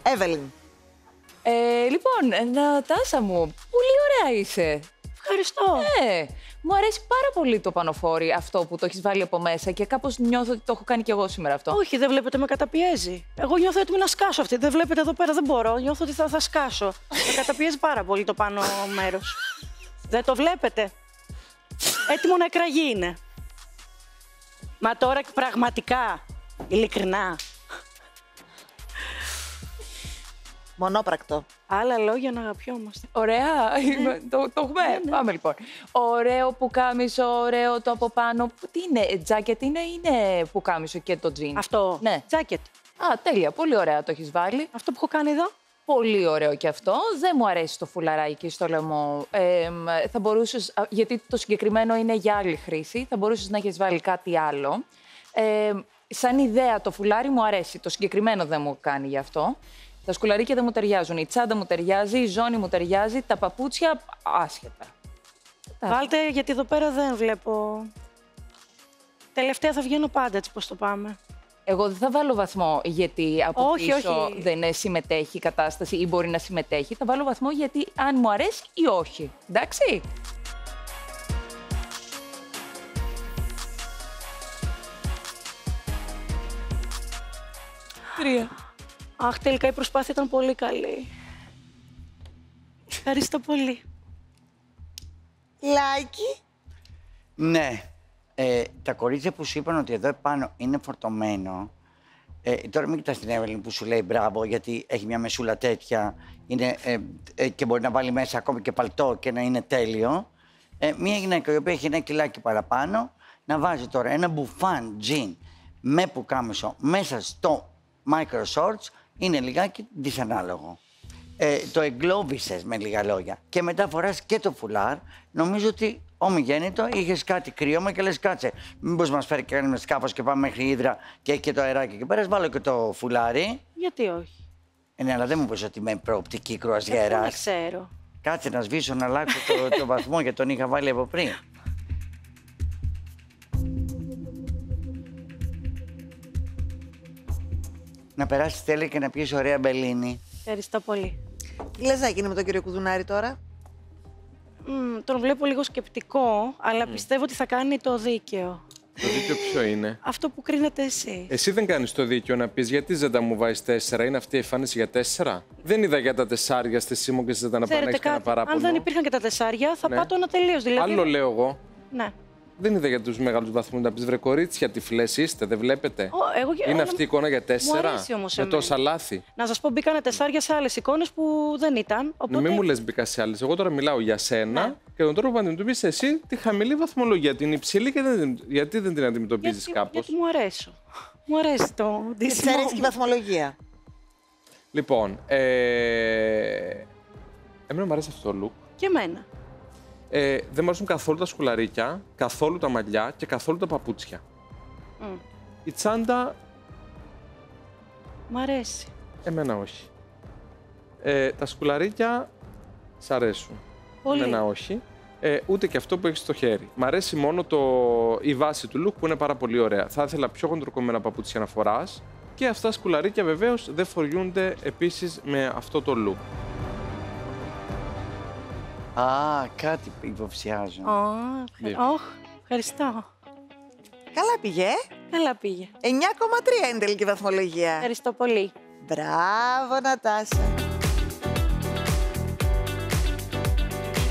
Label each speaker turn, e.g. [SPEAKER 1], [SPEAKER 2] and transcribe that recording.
[SPEAKER 1] Εύελιν.
[SPEAKER 2] Λοιπόν, Νατάσα μου, πολύ ωραία είσαι.
[SPEAKER 3] Ευχαριστώ.
[SPEAKER 2] Μου αρέσει πάρα πολύ το πανοφόρι αυτό που το έχεις βάλει από μέσα και κάπως νιώθω ότι το έχω κάνει κι εγώ σήμερα αυτό.
[SPEAKER 3] Όχι, δεν βλέπετε, με καταπιέζει. Εγώ νιώθω έτοιμη να σκάσω αυτή. Δεν βλέπετε εδώ πέρα, δεν μπορώ. Νιώθω ότι θα σκάσω. Με καταπιέζει πάρα πολύ το πάνω μέρος. Δεν το βλέπετε. Έτοιμο να εκραγεί είναι. Μα τώρα πραγματικά, ειλικρινά.
[SPEAKER 1] Μονόπρακτο.
[SPEAKER 3] Άλλα λόγια να αγαπιόμαστε.
[SPEAKER 2] Ωραία, το έχουμε. Πάμε λοιπόν. Ωραίο πουκάμισο, ωραίο το από πάνω. Τι είναι, τζάκετ είναι πουκάμισο και το τζιν?
[SPEAKER 3] Αυτό,
[SPEAKER 2] ναι.
[SPEAKER 3] Τζάκετ.
[SPEAKER 2] Α, τέλεια, πολύ ωραία το έχεις βάλει.
[SPEAKER 3] Αυτό που έχω κάνει εδώ.
[SPEAKER 2] Πολύ ωραίο και αυτό. Δεν μου αρέσει το φουλαράκι στο λαιμό. Θα μπορούσες, γιατί το συγκεκριμένο είναι για άλλη χρήση, θα μπορούσες να έχεις βάλει κάτι άλλο. Σαν ιδέα το φουλάρι μου αρέσει, το συγκεκριμένο δεν μου κάνει γι' αυτό. Τα σκουλαρίκια δεν μου ταιριάζουν, η τσάντα μου ταιριάζει, η ζώνη μου ταιριάζει, τα παπούτσια άσχετα.
[SPEAKER 3] Βάλτε, γιατί εδώ πέρα δεν βλέπω. Τελευταία θα βγαίνω πάντα, έτσι πώς το πάμε.
[SPEAKER 2] Εγώ δεν θα βάλω βαθμό γιατί από
[SPEAKER 3] όχι,
[SPEAKER 2] πίσω
[SPEAKER 3] όχι.
[SPEAKER 2] δεν συμμετέχει η κατάσταση ή μπορεί να συμμετέχει. Θα βάλω βαθμό γιατί αν μου αρέσει ή όχι. Εντάξει. Τρία.
[SPEAKER 3] Αχ, τελικά η προσπάθεια ήταν πολύ καλή. Ευχαριστώ πολύ.
[SPEAKER 1] Λάκη.
[SPEAKER 4] Ναι. Τα κορίτσια που σου είπαν ότι εδώ επάνω είναι φορτωμένο. Τώρα μην κοιτάς την Εύελιν που σου λέει μπράβο, γιατί έχει μια μεσούλα τέτοια είναι, και μπορεί να βάλει μέσα ακόμη και παλτό και να είναι τέλειο. Μια γυναίκα η οποία έχει ένα κιλάκι παραπάνω, να βάζει τώρα ένα μπουφάν τζιν με πουκάμισο μέσα στο micro shorts, είναι λιγάκι δυσανάλογο. Το εγκλώβησες με λίγα λόγια και μετά φοράς και το φουλάρ. Νομίζω ότι ομιγέννητο είχες κάτι κρύωμα και λες κάτσε, μήπως μας φέρει και κάνουμε σκάφος και πάμε μέχρι Ύδρα και έχει και το αεράκι και πέρα, βάλω και το φουλάρι.
[SPEAKER 3] Γιατί όχι.
[SPEAKER 4] Ναι, αλλά δεν μου πεις ότι με προοπτική κρουαζιέρα.
[SPEAKER 3] Δεν ξέρω.
[SPEAKER 4] Κάτσε να σβήσω να αλλάξω το βαθμό γιατί τον είχα βάλει από πριν. Να περάσεις τέλεια και να πιεις ωραία μπελίνη.
[SPEAKER 3] Ευχαριστώ πολύ.
[SPEAKER 1] Τι λες να γίνει με τον κύριο Κουδουνάρη τώρα?
[SPEAKER 3] Τον βλέπω λίγο σκεπτικό, αλλά πιστεύω ότι θα κάνει το δίκαιο.
[SPEAKER 5] Το δίκαιο ποιο είναι?
[SPEAKER 3] Αυτό που κρίνετε εσύ.
[SPEAKER 5] Εσύ δεν κάνεις το δίκαιο να πεις γιατί δεν τα μου βάζεις 4, είναι αυτή η εμφάνιση για 4. Δεν είδα για τα 4 στη Σίμω και δεν τα έχεις κανένα παράπονο.
[SPEAKER 3] Αν δεν υπήρχαν και τα 4, θα πάτω ένα τελείως. Δηλαδή...
[SPEAKER 5] Άλλο λέω εγώ.
[SPEAKER 3] Ναι.
[SPEAKER 5] Δεν είδα για τους μεγάλους βαθμούς να πεις βρε κορίτσια, τυφλές είστε, δεν βλέπετε. Είναι αυτή η εικόνα για 4.
[SPEAKER 3] Μου αρέσει όμως
[SPEAKER 5] με τόσα λάθη.
[SPEAKER 3] Να σας πω, μπήκανε 4 σε άλλες εικόνες που δεν ήταν. Οπότε...
[SPEAKER 5] Μην μου λες μπήκα σε άλλες. Εγώ τώρα μιλάω για σένα και τον τρόπο που αντιμετωπίζεις εσύ τη χαμηλή βαθμολογία. Την υψηλή και γιατί δεν την αντιμετωπίζεις κάπως?
[SPEAKER 3] Γιατί μου αρέσω. Μου αρέσει το ντύσιμο.
[SPEAKER 1] Της αρέσει και η βαθμολογία.
[SPEAKER 5] Λοιπόν, εμένα μου αρέσει αυτό το look.
[SPEAKER 3] Και εμένα.
[SPEAKER 5] Δεν μου αρέσουν καθόλου τα σκουλαρίκια, καθόλου τα μαλλιά και καθόλου τα παπούτσια. Η τσάντα...
[SPEAKER 3] Μ' αρέσει.
[SPEAKER 5] Εμένα όχι. Τα σκουλαρίκια σ' αρέσουν.
[SPEAKER 3] Πολύ.
[SPEAKER 5] Εμένα όχι. Ούτε και αυτό που έχεις στο χέρι. Μ' αρέσει μόνο η βάση του look που είναι πάρα πολύ ωραία. Θα ήθελα πιο χοντροκομμένα παπούτσια να φοράς και αυτά τα σκουλαρίκια βεβαίως δεν φοριούνται επίσης με αυτό το look.
[SPEAKER 4] Κάτι υποψιάζω.
[SPEAKER 3] Ευχαριστώ.
[SPEAKER 1] Καλά πήγε.
[SPEAKER 3] Καλά πήγε.
[SPEAKER 1] 9,3 είναι η τελική βαθμολογία.
[SPEAKER 3] Ευχαριστώ πολύ.
[SPEAKER 1] Μπράβο, Νατάσα.